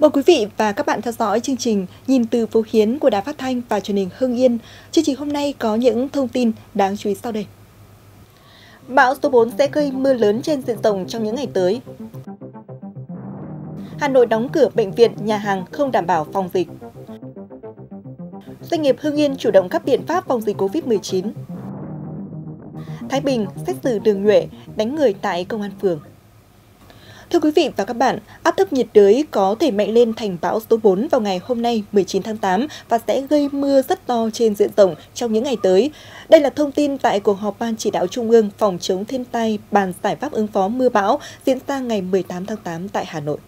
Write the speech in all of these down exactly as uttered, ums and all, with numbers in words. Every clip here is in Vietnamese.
Mời quý vị và các bạn theo dõi chương trình Nhìn từ Phú Hiến của Đài Phát thanh và Truyền hình Hưng Yên. Chương trình hôm nay có những thông tin đáng chú ý sau đây. Bão số bốn sẽ gây mưa lớn trên diện rộng trong những ngày tới. Hà Nội đóng cửa bệnh viện, nhà hàng không đảm bảo phòng dịch. Doanh nghiệp Hưng Yên chủ động các biện pháp phòng dịch Covid mười chín. Thái Bình xét xử Đường Nhuệ đánh người tại công an phường. Thưa quý vị và các bạn, áp thấp nhiệt đới có thể mạnh lên thành bão số bốn vào ngày hôm nay mười chín tháng tám và sẽ gây mưa rất to trên diện rộng trong những ngày tới. Đây là thông tin tại cuộc họp Ban Chỉ đạo Trung ương phòng chống thiên tai bàn giải pháp ứng phó mưa bão diễn ra ngày mười tám tháng tám tại Hà Nội.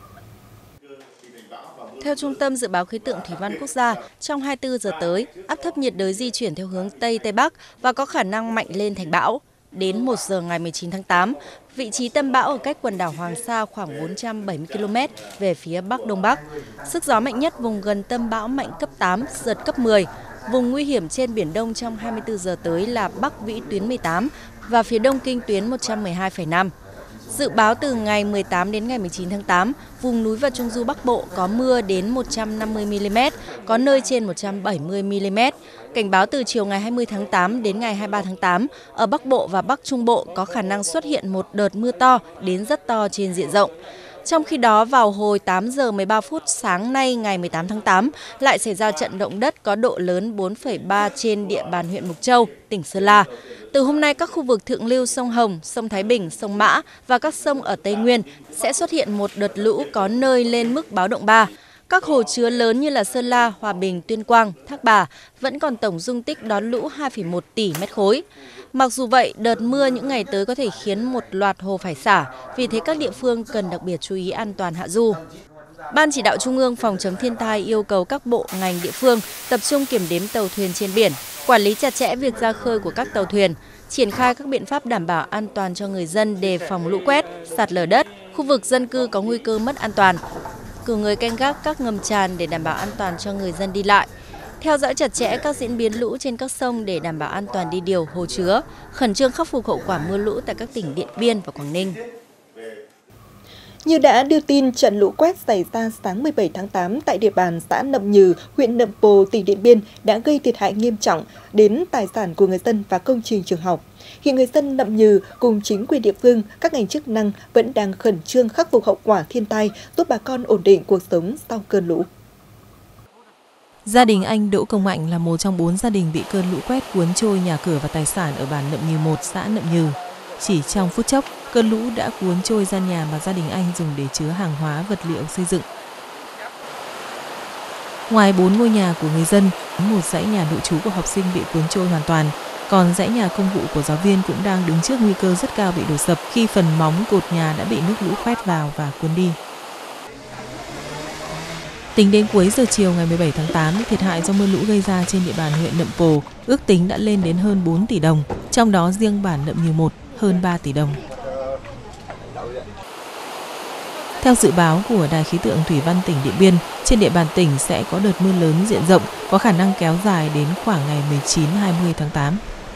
Theo Trung tâm Dự báo Khí tượng Thủy văn Quốc gia, trong hai mươi tư giờ tới, áp thấp nhiệt đới di chuyển theo hướng Tây Tây Bắc và có khả năng mạnh lên thành bão. Đến một giờ ngày mười chín tháng tám, vị trí tâm bão ở cách quần đảo Hoàng Sa khoảng bốn trăm bảy mươi ki lô mét về phía Bắc Đông Bắc. Sức gió mạnh nhất vùng gần tâm bão mạnh cấp tám, giật cấp mười. Vùng nguy hiểm trên Biển Đông trong hai mươi tư giờ tới là Bắc vĩ tuyến mười tám và phía Đông kinh tuyến một trăm mười hai phẩy năm. Dự báo từ ngày mười tám đến ngày mười chín tháng tám, vùng núi và Trung du Bắc Bộ có mưa đến một trăm năm mươi mi li mét, có nơi trên một trăm bảy mươi mi li mét. Cảnh báo từ chiều ngày hai mươi tháng tám đến ngày hai mươi ba tháng tám, ở Bắc Bộ và Bắc Trung Bộ có khả năng xuất hiện một đợt mưa to đến rất to trên diện rộng. Trong khi đó, vào hồi tám giờ mười ba phút sáng nay ngày mười tám tháng tám, lại xảy ra trận động đất có độ lớn bốn phẩy ba trên địa bàn huyện Mộc Châu, tỉnh Sơn La. Từ hôm nay, các khu vực thượng lưu sông Hồng, sông Thái Bình, sông Mã và các sông ở Tây Nguyên sẽ xuất hiện một đợt lũ có nơi lên mức báo động ba. Các hồ chứa lớn như là Sơn La, Hòa Bình, Tuyên Quang, Thác Bà vẫn còn tổng dung tích đón lũ hai phẩy một tỷ mét khối. Mặc dù vậy, đợt mưa những ngày tới có thể khiến một loạt hồ phải xả, vì thế các địa phương cần đặc biệt chú ý an toàn hạ du. Ban Chỉ đạo Trung ương phòng chống thiên tai yêu cầu các bộ, ngành, địa phương tập trung kiểm đếm tàu thuyền trên biển, quản lý chặt chẽ việc ra khơi của các tàu thuyền, triển khai các biện pháp đảm bảo an toàn cho người dân đề phòng lũ quét, sạt lở đất, khu vực dân cư có nguy cơ mất an toàn, cử người canh gác các ngầm tràn để đảm bảo an toàn cho người dân đi lại, theo dõi chặt chẽ các diễn biến lũ trên các sông để đảm bảo an toàn đi điều, hồ chứa, khẩn trương khắc phục hậu quả mưa lũ tại các tỉnh Điện Biên và Quảng Ninh. Như đã đưa tin, trận lũ quét xảy ra sáng mười bảy tháng tám tại địa bàn xã Nậm Nhừ, huyện Nậm Pồ, tỉnh Điện Biên đã gây thiệt hại nghiêm trọng đến tài sản của người dân và công trình trường học. Hiện người dân Nậm Nhừ cùng chính quyền địa phương, các ngành chức năng vẫn đang khẩn trương khắc phục hậu quả thiên tai, giúp bà con ổn định cuộc sống sau cơn lũ. Gia đình anh Đỗ Công Mạnh là một trong bốn gia đình bị cơn lũ quét cuốn trôi nhà cửa và tài sản ở bản Nậm Nhừ một, xã Nậm Nhừ. Chỉ trong phút chốc, cơn lũ đã cuốn trôi gian nhà mà gia đình anh dùng để chứa hàng hóa, vật liệu xây dựng. Ngoài bốn ngôi nhà của người dân, một dãy nhà nội trú của học sinh bị cuốn trôi hoàn toàn, còn dãy nhà công vụ của giáo viên cũng đang đứng trước nguy cơ rất cao bị đổ sập khi phần móng cột nhà đã bị nước lũ quét vào và cuốn đi. Tính đến cuối giờ chiều ngày mười bảy tháng tám, thiệt hại do mưa lũ gây ra trên địa bàn huyện Nậm Pồ ước tính đã lên đến hơn bốn tỷ đồng, trong đó riêng bản Nậm Nhừ một hơn ba tỷ đồng. Theo dự báo của Đài Khí tượng Thủy văn tỉnh Điện Biên, trên địa bàn tỉnh sẽ có đợt mưa lớn diện rộng, có khả năng kéo dài đến khoảng ngày mười chín đến hai mươi tháng tám.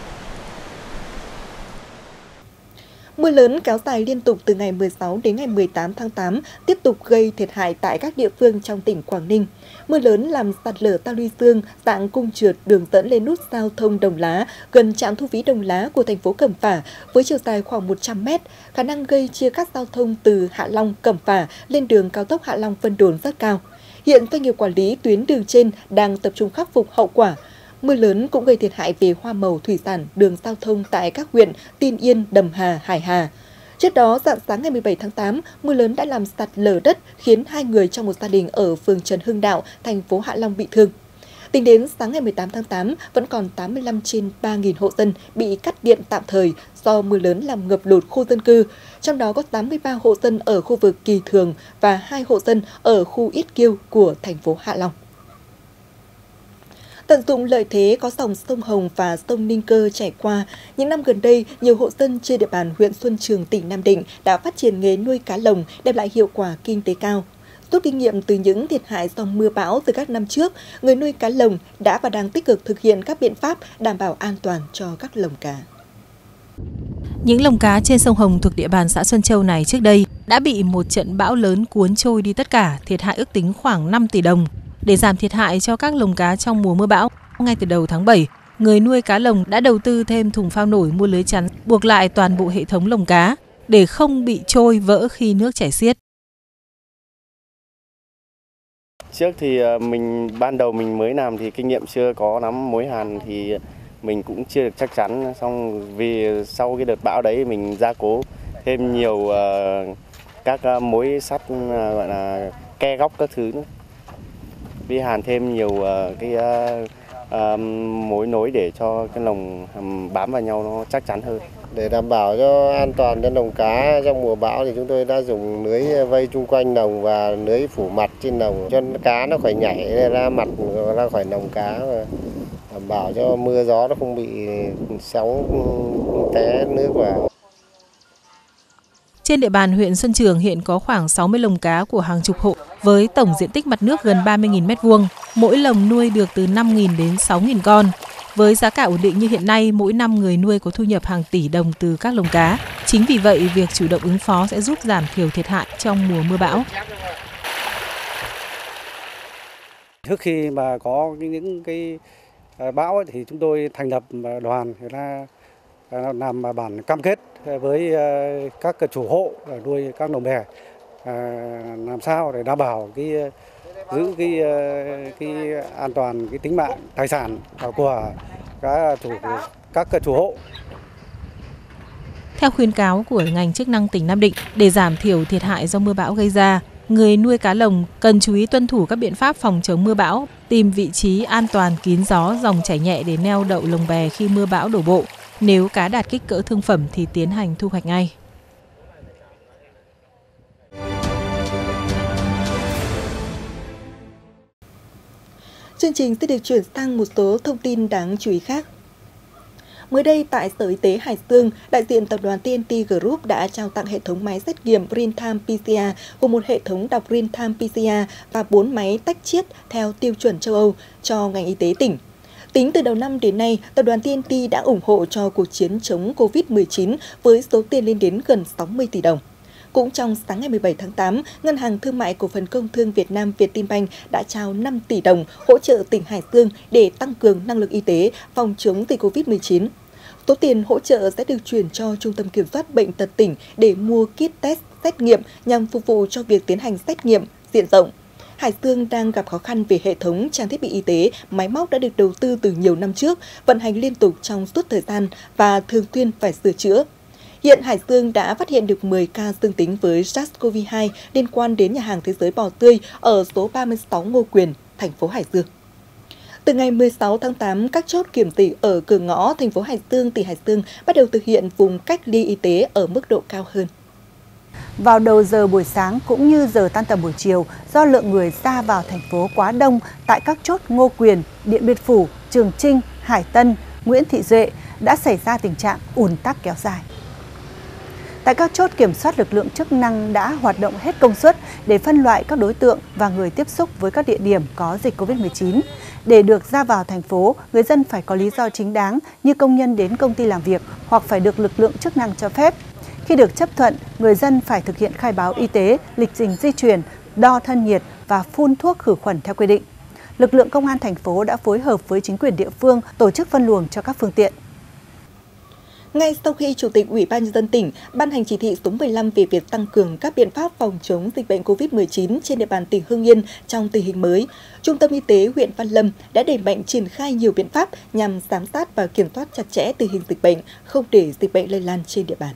Mưa lớn kéo dài liên tục từ ngày mười sáu đến ngày mười tám tháng tám tiếp tục gây thiệt hại tại các địa phương trong tỉnh Quảng Ninh. Mưa lớn làm sạt lở ta luy dương, dạng cung trượt đường dẫn lên nút giao thông Đồng Lá gần trạm thu phí Đồng Lá của thành phố Cẩm Phả với chiều dài khoảng một trăm mét, khả năng gây chia cắt giao thông từ Hạ Long, Cẩm Phả lên đường cao tốc Hạ Long - Vân Đồn rất cao. Hiện doanh nghiệp quản lý tuyến đường trên đang tập trung khắc phục hậu quả. Mưa lớn cũng gây thiệt hại về hoa màu, thủy sản, đường giao thông tại các huyện Tiên Yên, Đầm Hà, Hải Hà. Trước đó, rạng sáng ngày mười bảy tháng tám, mưa lớn đã làm sạt lở đất khiến hai người trong một gia đình ở phường Trần Hưng Đạo, thành phố Hạ Long bị thương. Tính đến sáng ngày mười tám tháng tám, vẫn còn tám mươi lăm trên ba nghìn hộ dân bị cắt điện tạm thời do mưa lớn làm ngập lụt khu dân cư, trong đó có tám mươi ba hộ dân ở khu vực Kỳ Thường và hai hộ dân ở khu Ít Kiêu của thành phố Hạ Long. Tận dụng lợi thế có dòng sông Hồng và sông Ninh Cơ chảy qua, những năm gần đây, nhiều hộ dân trên địa bàn huyện Xuân Trường, tỉnh Nam Định đã phát triển nghề nuôi cá lồng đem lại hiệu quả kinh tế cao. Rút kinh nghiệm từ những thiệt hại do mưa bão từ các năm trước, người nuôi cá lồng đã và đang tích cực thực hiện các biện pháp đảm bảo an toàn cho các lồng cá. Những lồng cá trên sông Hồng thuộc địa bàn xã Xuân Châu này trước đây đã bị một trận bão lớn cuốn trôi đi tất cả, thiệt hại ước tính khoảng năm tỷ đồng. Để giảm thiệt hại cho các lồng cá trong mùa mưa bão, ngay từ đầu tháng bảy, người nuôi cá lồng đã đầu tư thêm thùng phao nổi, mua lưới chắn, buộc lại toàn bộ hệ thống lồng cá để không bị trôi vỡ khi nước chảy xiết. Trước thì mình ban đầu mình mới làm thì kinh nghiệm chưa có lắm, mối hàn thì mình cũng chưa được chắc chắn. Xong vì sau cái đợt bão đấy mình gia cố thêm nhiều uh, các uh, mối sắt uh, gọi là ke góc các thứ nữa. Vi hàn thêm nhiều uh, cái uh, uh, mối nối để cho cái lồng um, bám vào nhau nó chắc chắn hơn. Để đảm bảo cho an toàn cho lồng cá trong mùa bão thì chúng tôi đã dùng lưới vây chung quanh lồng và lưới phủ mặt trên lồng cho cá nó khỏi nhảy ra mặt ra khỏi lồng cá, đảm bảo cho mưa gió nó không bị sóng té nước vào. Trên địa bàn huyện Xuân Trường hiện có khoảng sáu mươi lồng cá của hàng chục hộ với tổng diện tích mặt nước gần ba mươi nghìn mét vuông, mỗi lồng nuôi được từ năm nghìn đến sáu nghìn con. Với giá cả ổn định như hiện nay, mỗi năm người nuôi có thu nhập hàng tỷ đồng từ các lồng cá. Chính vì vậy, việc chủ động ứng phó sẽ giúp giảm thiểu thiệt hại trong mùa mưa bão. Trước khi mà có những cái bão ấy, thì chúng tôi thành lập đoàn người ta làm bản cam kết với các chủ hộ nuôi các lồng bè, làm sao để đảm bảo cái giữ cái cái an toàn, cái tính mạng tài sản của các chủ các chủ hộ. Theo khuyến cáo của ngành chức năng tỉnh Nam Định, để giảm thiểu thiệt hại do mưa bão gây ra, người nuôi cá lồng cần chú ý tuân thủ các biện pháp phòng chống mưa bão, tìm vị trí an toàn kín gió, dòng chảy nhẹ để neo đậu lồng bè khi mưa bão đổ bộ. Nếu cá đạt kích cỡ thương phẩm thì tiến hành thu hoạch ngay. Chương trình sẽ được chuyển sang một số thông tin đáng chú ý khác. Mới đây, tại Sở Y tế Hải Dương, đại diện tập đoàn tê en tê Group đã trao tặng hệ thống máy xét nghiệm real-time pê xê rờ cùng một hệ thống đọc real-time pê xê rờ và bốn máy tách chiết theo tiêu chuẩn châu Âu cho ngành y tế tỉnh. Tính từ đầu năm đến nay, tập đoàn tê en tê đã ủng hộ cho cuộc chiến chống Covid mười chín với số tiền lên đến gần sáu mươi tỷ đồng. Cũng trong sáng ngày mười bảy tháng tám, Ngân hàng Thương mại Cổ phần Công thương Việt Nam Vietinbank đã trao năm tỷ đồng hỗ trợ tỉnh Hải Dương để tăng cường năng lực y tế phòng chống dịch Covid mười chín. Số tiền hỗ trợ sẽ được chuyển cho Trung tâm Kiểm soát Bệnh tật tỉnh để mua kit test xét nghiệm nhằm phục vụ cho việc tiến hành xét nghiệm diện rộng. Hải Dương đang gặp khó khăn về hệ thống trang thiết bị y tế, máy móc đã được đầu tư từ nhiều năm trước, vận hành liên tục trong suốt thời gian và thường xuyên phải sửa chữa. Hiện Hải Dương đã phát hiện được mười ca dương tính với SARS-xê o vê hai liên quan đến nhà hàng Thế giới Bò Tươi ở số ba mươi sáu Ngô Quyền, thành phố Hải Dương. Từ ngày mười sáu tháng tám, các chốt kiểm dịch ở cửa ngõ thành phố Hải Dương, tỉnh Hải Dương bắt đầu thực hiện vùng cách ly y tế ở mức độ cao hơn. Vào đầu giờ buổi sáng cũng như giờ tan tầm buổi chiều, do lượng người ra vào thành phố quá đông tại các chốt Ngô Quyền, Điện Biên Phủ, Trường Chinh, Hải Tân, Nguyễn Thị Duệ đã xảy ra tình trạng ùn tắc kéo dài. Tại các chốt kiểm soát, lực lượng chức năng đã hoạt động hết công suất để phân loại các đối tượng và người tiếp xúc với các địa điểm có dịch Covid mười chín. Để được ra vào thành phố, người dân phải có lý do chính đáng như công nhân đến công ty làm việc hoặc phải được lực lượng chức năng cho phép. Khi được chấp thuận, người dân phải thực hiện khai báo y tế, lịch trình di chuyển, đo thân nhiệt và phun thuốc khử khuẩn theo quy định. Lực lượng công an thành phố đã phối hợp với chính quyền địa phương tổ chức phân luồng cho các phương tiện. Ngay sau khi Chủ tịch Ủy ban Nhân dân tỉnh ban hành chỉ thị số mười lăm về việc tăng cường các biện pháp phòng chống dịch bệnh Covid mười chín trên địa bàn tỉnh Hưng Yên trong tình hình mới, Trung tâm Y tế huyện Văn Lâm đã đẩy mạnh triển khai nhiều biện pháp nhằm giám sát và kiểm soát chặt chẽ tình hình dịch bệnh, không để dịch bệnh lây lan trên địa bàn.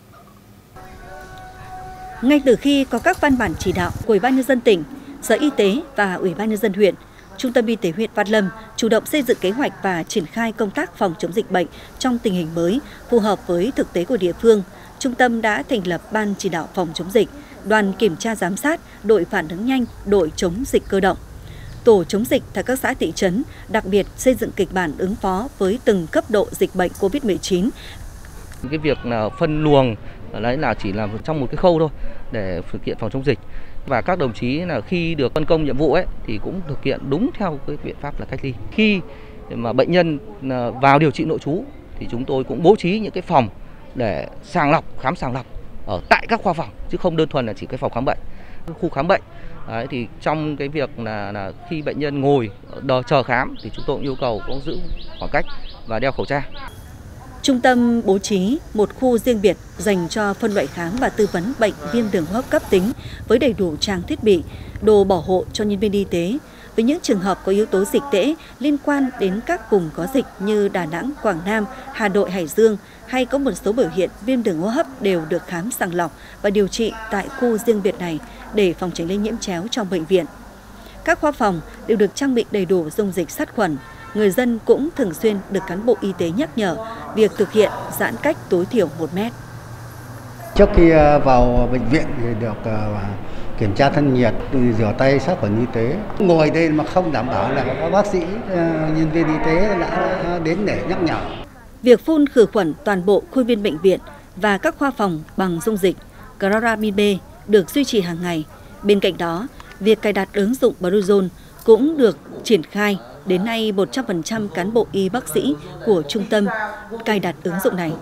Ngay từ khi có các văn bản chỉ đạo của Ủy ban Nhân dân tỉnh, Sở Y tế và Ủy ban Nhân dân huyện, Trung tâm Y tế huyện Văn Lâm chủ động xây dựng kế hoạch và triển khai công tác phòng chống dịch bệnh trong tình hình mới, phù hợp với thực tế của địa phương. Trung tâm đã thành lập Ban chỉ đạo phòng chống dịch, đoàn kiểm tra giám sát, đội phản ứng nhanh, đội chống dịch cơ động. Tổ chống dịch tại các xã thị trấn, đặc biệt xây dựng kịch bản ứng phó với từng cấp độ dịch bệnh Covid mười chín. Cái việc là phân luồng đấy là chỉ là trong một cái khâu thôi để thực hiện phòng chống dịch. Và các đồng chí là khi được phân công nhiệm vụ ấy thì cũng thực hiện đúng theo cái biện pháp là cách ly. Khi mà bệnh nhân vào điều trị nội trú thì chúng tôi cũng bố trí những cái phòng để sàng lọc, khám sàng lọc ở tại các khoa phòng chứ không đơn thuần là chỉ cái phòng khám bệnh, khu khám bệnh. Đấy, thì trong cái việc là, là khi bệnh nhân ngồi đợi chờ khám thì chúng tôi cũng yêu cầu cũng giữ khoảng cách và đeo khẩu trang. Trung tâm bố trí một khu riêng biệt dành cho phân loại khám và tư vấn bệnh viêm đường hô hấp cấp tính với đầy đủ trang thiết bị, đồ bảo hộ cho nhân viên y tế. Với những trường hợp có yếu tố dịch tễ liên quan đến các vùng có dịch như Đà Nẵng, Quảng Nam, Hà Nội, Hải Dương hay có một số biểu hiện viêm đường hô hấp đều được khám sàng lọc và điều trị tại khu riêng biệt này để phòng tránh lây nhiễm chéo trong bệnh viện. Các khoa phòng đều được trang bị đầy đủ dung dịch sát khuẩn. Người dân cũng thường xuyên được cán bộ y tế nhắc nhở việc thực hiện giãn cách tối thiểu một mét. Trước khi vào bệnh viện thì được kiểm tra thân nhiệt, rửa tay sát khuẩn y tế. Ngồi đây mà không đảm bảo là các bác sĩ, nhân viên y tế đã đến để nhắc nhở. Việc phun khử khuẩn toàn bộ khuôn viên bệnh viện và các khoa phòng bằng dung dịch Chloramin B được duy trì hàng ngày. Bên cạnh đó, việc cài đặt ứng dụng Bluezone cũng được triển khai. Đến nay, một trăm phần trăm cán bộ y bác sĩ của trung tâm cài đặt ứng dụng này.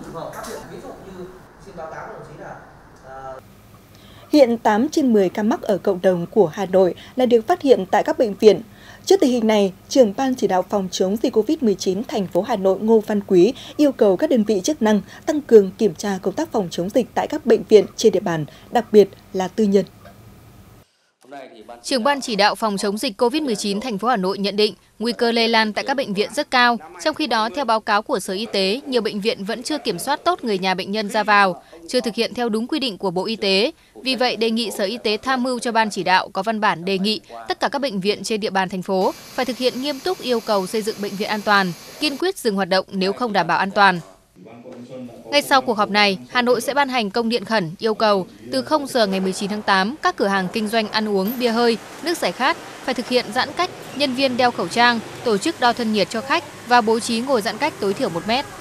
Hiện tám trên mười ca mắc ở cộng đồng của Hà Nội là được phát hiện tại các bệnh viện. Trước tình hình này, trưởng ban chỉ đạo phòng chống dịch Covid mười chín thành phố Hà Nội Ngô Văn Quý yêu cầu các đơn vị chức năng tăng cường kiểm tra công tác phòng chống dịch tại các bệnh viện trên địa bàn, đặc biệt là tư nhân. Trưởng ban chỉ đạo phòng chống dịch Covid mười chín thành phố Hà Nội nhận định nguy cơ lây lan tại các bệnh viện rất cao. Trong khi đó, theo báo cáo của Sở Y tế, nhiều bệnh viện vẫn chưa kiểm soát tốt người nhà bệnh nhân ra vào, chưa thực hiện theo đúng quy định của Bộ Y tế. Vì vậy, đề nghị Sở Y tế tham mưu cho ban chỉ đạo có văn bản đề nghị tất cả các bệnh viện trên địa bàn thành phố phải thực hiện nghiêm túc yêu cầu xây dựng bệnh viện an toàn, kiên quyết dừng hoạt động nếu không đảm bảo an toàn. Ngay sau cuộc họp này, Hà Nội sẽ ban hành công điện khẩn yêu cầu từ không giờ ngày mười chín tháng tám, các cửa hàng kinh doanh ăn uống, bia hơi, nước giải khát phải thực hiện giãn cách, nhân viên đeo khẩu trang, tổ chức đo thân nhiệt cho khách và bố trí ngồi giãn cách tối thiểu một mét.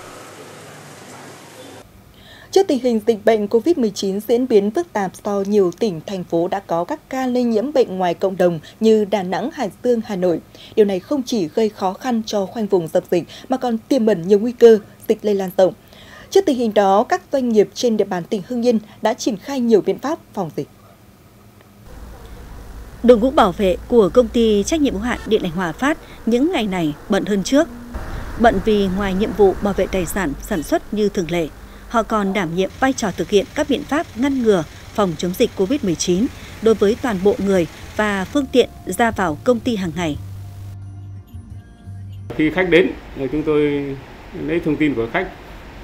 Trước tình hình dịch bệnh Covid mười chín diễn biến phức tạp do nhiều tỉnh, thành phố đã có các ca lây nhiễm bệnh ngoài cộng đồng như Đà Nẵng, Hải Dương, Hà Nội. Điều này không chỉ gây khó khăn cho khoanh vùng dập dịch mà còn tiềm ẩn nhiều nguy cơ dịch lây lan rộng. Trước tình hình đó, các doanh nghiệp trên địa bàn tỉnh Hưng Yên đã triển khai nhiều biện pháp phòng dịch. Đội ngũ bảo vệ của công ty trách nhiệm hữu hạn Điện Lạnh Hòa Phát những ngày này bận hơn trước. Bận vì ngoài nhiệm vụ bảo vệ tài sản sản xuất như thường lệ, họ còn đảm nhiệm vai trò thực hiện các biện pháp ngăn ngừa phòng chống dịch Covid mười chín đối với toàn bộ người và phương tiện ra vào công ty hàng ngày. Khi khách đến, chúng tôi lấy thông tin của khách,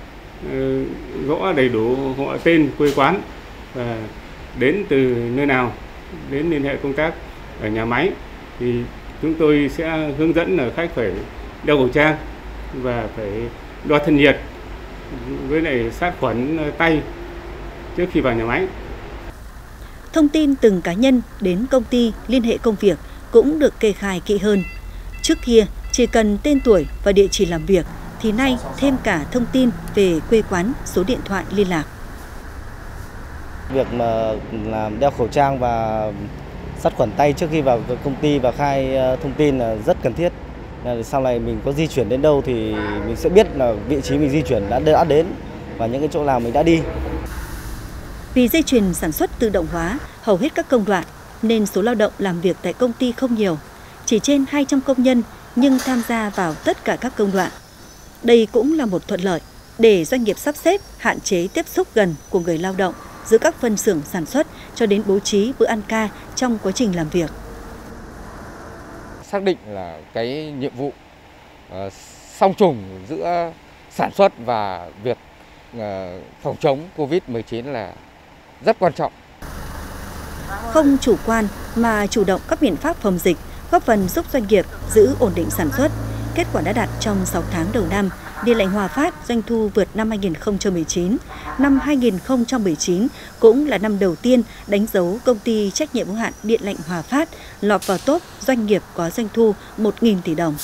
rõ đầy đủ họ tên, quê quán và đến từ nơi nào, đến liên hệ công tác ở nhà máy thì chúng tôi sẽ hướng dẫn là khách phải đeo khẩu trang và phải đo thân nhiệt với lại sát khuẩn tay trước khi vào nhà máy. Thông tin từng cá nhân đến công ty liên hệ công việc cũng được kê khai kỹ hơn. Trước kia chỉ cần tên tuổi và địa chỉ làm việc, thì nay thêm cả thông tin về quê quán, số điện thoại liên lạc. Việc mà làm đeo khẩu trang và sát khuẩn tay trước khi vào công ty và khai thông tin là rất cần thiết. Sau này mình có di chuyển đến đâu thì mình sẽ biết là vị trí mình di chuyển đã đã đến và những cái chỗ nào mình đã đi. Vì dây chuyền sản xuất tự động hóa hầu hết các công đoạn nên số lao động làm việc tại công ty không nhiều, chỉ trên hai trăm công nhân nhưng tham gia vào tất cả các công đoạn. Đây cũng là một thuận lợi để doanh nghiệp sắp xếp hạn chế tiếp xúc gần của người lao động giữa các phân xưởng sản xuất cho đến bố trí bữa ăn ca trong quá trình làm việc. Xác định là cái nhiệm vụ uh, song trùng giữa sản xuất và việc uh, phòng chống Covid mười chín là rất quan trọng. Không chủ quan mà chủ động các biện pháp phòng dịch, góp phần giúp doanh nghiệp giữ ổn định sản xuất. Kết quả đã đạt trong sáu tháng đầu năm, Điện Lạnh Hòa Phát doanh thu vượt năm hai nghìn không trăm mười chín. Năm hai nghìn không trăm mười chín cũng là năm đầu tiên đánh dấu công ty trách nhiệm hữu hạn Điện Lạnh Hòa Phát lọt vào top doanh nghiệp có doanh thu một nghìn tỷ đồng.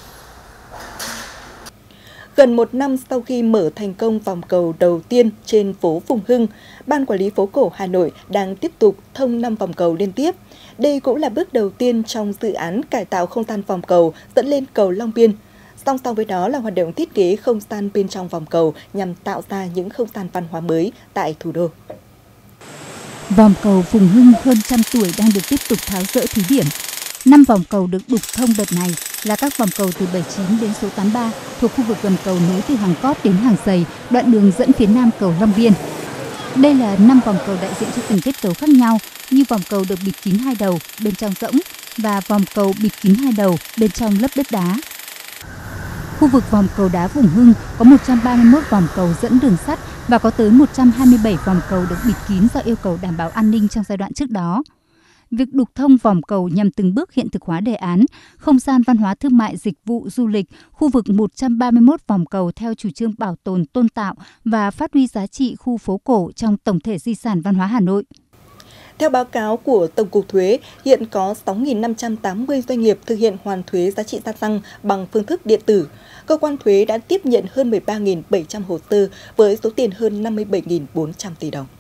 Gần một năm sau khi mở thành công vòng cầu đầu tiên trên phố Phùng Hưng, Ban Quản lý phố cổ Hà Nội đang tiếp tục thông năm vòng cầu liên tiếp. Đây cũng là bước đầu tiên trong dự án cải tạo không gian vòng cầu dẫn lên cầu Long Biên. Song song với đó là hoạt động thiết kế không gian bên trong vòng cầu nhằm tạo ra những không gian văn hóa mới tại thủ đô. Vòm cầu Phùng Hưng hơn trăm tuổi đang được tiếp tục tháo dỡ thí điểm. Năm vòm cầu được đục thông đợt này là các vòm cầu từ bảy mươi chín đến số tám mươi ba thuộc khu vực gầm cầu nối từ Hàng Cót đến Hàng Giày, đoạn đường dẫn phía nam cầu Long Biên. Đây là năm vòm cầu đại diện cho từng kết cấu khác nhau, như vòm cầu được bịt kín hai đầu, bên trong rỗng, và vòm cầu bịt kín hai đầu, bên trong lấp đất đá. Khu vực vòm cầu đá Phùng Hưng có một trăm ba mươi mốt vòm cầu dẫn đường sắt và có tới một trăm hai mươi bảy vòm cầu được bịt kín do yêu cầu đảm bảo an ninh trong giai đoạn trước đó. Việc đục thông vòm cầu nhằm từng bước hiện thực hóa đề án không gian văn hóa thương mại dịch vụ du lịch khu vực một trăm ba mươi mốt vòm cầu theo chủ trương bảo tồn tôn tạo và phát huy giá trị khu phố cổ trong tổng thể di sản văn hóa Hà Nội. Theo báo cáo của Tổng cục Thuế, hiện có sáu nghìn năm trăm tám mươi doanh nghiệp thực hiện hoàn thuế giá trị gia tăng bằng phương thức điện tử. Cơ quan thuế đã tiếp nhận hơn mười ba nghìn bảy trăm hồ sơ với số tiền hơn năm mươi bảy nghìn bốn trăm tỷ đồng.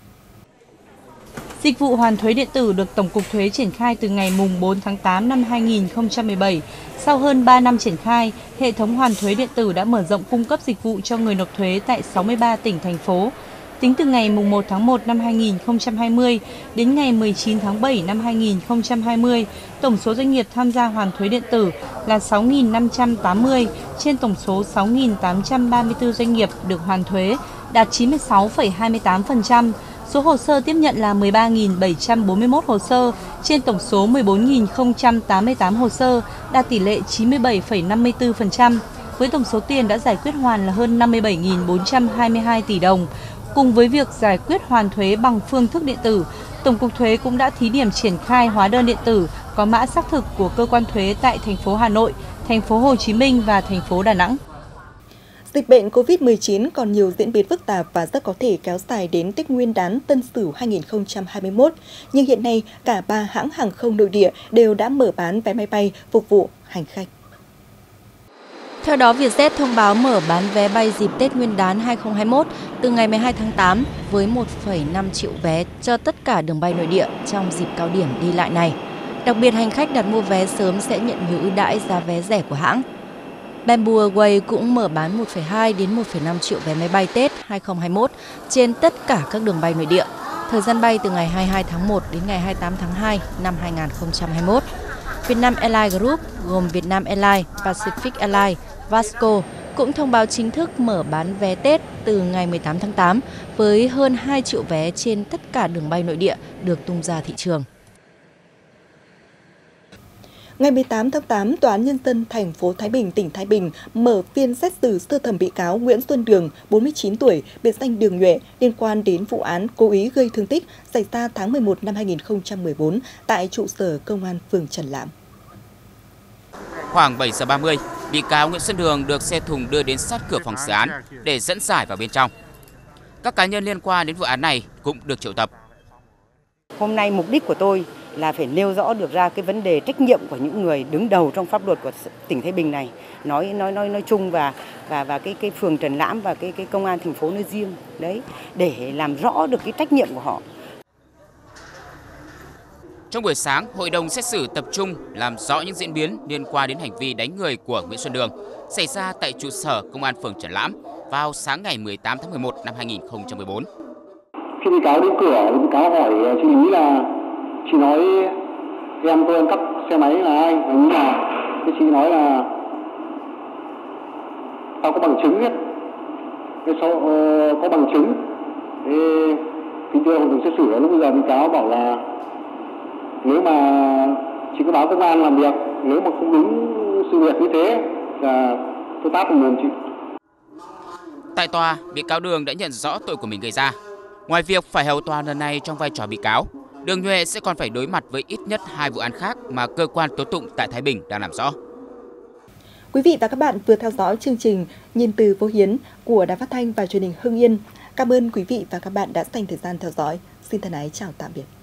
Dịch vụ hoàn thuế điện tử được Tổng cục Thuế triển khai từ ngày bốn tháng tám năm hai nghìn không trăm mười bảy. Sau hơn ba năm triển khai, hệ thống hoàn thuế điện tử đã mở rộng cung cấp dịch vụ cho người nộp thuế tại sáu mươi ba tỉnh, thành phố. Tính từ ngày một tháng một năm hai nghìn không trăm hai mươi đến ngày mười chín tháng bảy năm hai nghìn không trăm hai mươi, tổng số doanh nghiệp tham gia hoàn thuế điện tử là sáu nghìn năm trăm tám mươi trên tổng số sáu nghìn tám trăm ba mươi tư doanh nghiệp được hoàn thuế, đạt chín mươi sáu phẩy hai mươi tám phần trăm. Số hồ sơ tiếp nhận là mười ba nghìn bảy trăm bốn mươi mốt hồ sơ trên tổng số mười bốn nghìn không trăm tám mươi tám hồ sơ, đạt tỷ lệ chín mươi bảy phẩy năm mươi tư phần trăm. Với tổng số tiền đã giải quyết hoàn là hơn năm mươi bảy nghìn bốn trăm hai mươi hai tỷ đồng. Cùng với việc giải quyết hoàn thuế bằng phương thức điện tử, Tổng cục Thuế cũng đã thí điểm triển khai hóa đơn điện tử có mã xác thực của cơ quan thuế tại thành phố Hà Nội, thành phố Hồ Chí Minh và thành phố Đà Nẵng. Dịch bệnh covid mười chín còn nhiều diễn biến phức tạp và rất có thể kéo dài đến Tết Nguyên đán Tân Sửu hai nghìn không trăm hai mươi mốt. Nhưng hiện nay, cả ba hãng hàng không nội địa đều đã mở bán vé máy bay phục vụ hành khách. Theo đó, Vietjet thông báo mở bán vé bay dịp Tết Nguyên đán hai nghìn không trăm hai mươi mốt từ ngày mười hai tháng tám với một phẩy năm triệu vé cho tất cả đường bay nội địa trong dịp cao điểm đi lại này. Đặc biệt, hành khách đặt mua vé sớm sẽ nhận nhiều ưu đãi giá vé rẻ của hãng. Bamboo Airways cũng mở bán một phẩy hai đến một phẩy năm triệu vé máy bay Tết hai nghìn không trăm hai mươi mốt trên tất cả các đường bay nội địa. Thời gian bay từ ngày hai mươi hai tháng một đến ngày hai mươi tám tháng hai năm hai nghìn không trăm hai mươi mốt. Vietnam Airlines Group gồm Vietnam Airlines, Pacific Airlines, Vasco cũng thông báo chính thức mở bán vé Tết từ ngày mười tám tháng tám với hơn hai triệu vé trên tất cả đường bay nội địa được tung ra thị trường. Ngày mười tám tháng tám, Tòa án Nhân dân thành phố Thái Bình, tỉnh Thái Bình mở phiên xét xử sơ thẩm bị cáo Nguyễn Xuân Đường, bốn mươi chín tuổi, biệt danh Đường Nhuệ, liên quan đến vụ án cố ý gây thương tích xảy ra tháng mười một năm hai nghìn không trăm mười bốn tại trụ sở Công an phường Trần Lãm. Khoảng bảy giờ ba mươi, bị cáo Nguyễn Xuân Đường được xe thùng đưa đến sát cửa phòng xử án để dẫn giải vào bên trong. Các cá nhân liên quan đến vụ án này cũng được triệu tập. Hôm nay mục đích của tôi là phải nêu rõ được ra cái vấn đề trách nhiệm của những người đứng đầu trong pháp luật của tỉnh Thái Bình này, nói nói nói nói chung và và và cái cái phường Trần Lãm và cái cái công an thành phố nói riêng đấy, để làm rõ được cái trách nhiệm của họ. Trong buổi sáng, hội đồng xét xử tập trung làm rõ những diễn biến liên quan đến hành vi đánh người của Nguyễn Xuân Đường xảy ra tại trụ sở Công an phường Trần Lãm vào sáng ngày mười tám tháng mười một năm hai nghìn không trăm mười bốn. Khi bị cáo đến cửa, bị cáo hỏi chị Lý là chị nói em tôi ăn cắp xe máy là ai, là như nào? Thế chị nói là tao có bằng chứng hết. Thế sau uh, có bằng chứng. Thế kính thưa hội đồng xét xử, lúc bây giờ bị cáo bảo là nếu mà chị cứ báo công an làm việc, nếu mà không đúng sự việc như thế là tôi tát vào mồm chị. Tại tòa, bị cáo Đường đã nhận rõ tội của mình gây ra. Ngoài việc phải hầu tòa lần này trong vai trò bị cáo, Đường Nhuệ sẽ còn phải đối mặt với ít nhất hai vụ án khác mà cơ quan tố tụng tại Thái Bình đang làm rõ. Quý vị và các bạn vừa theo dõi chương trình Nhìn từ Vô Hiến của Đài Phát thanh và Truyền hình Hưng Yên. Cảm ơn quý vị và các bạn đã dành thời gian theo dõi. Xin thân ái chào tạm biệt.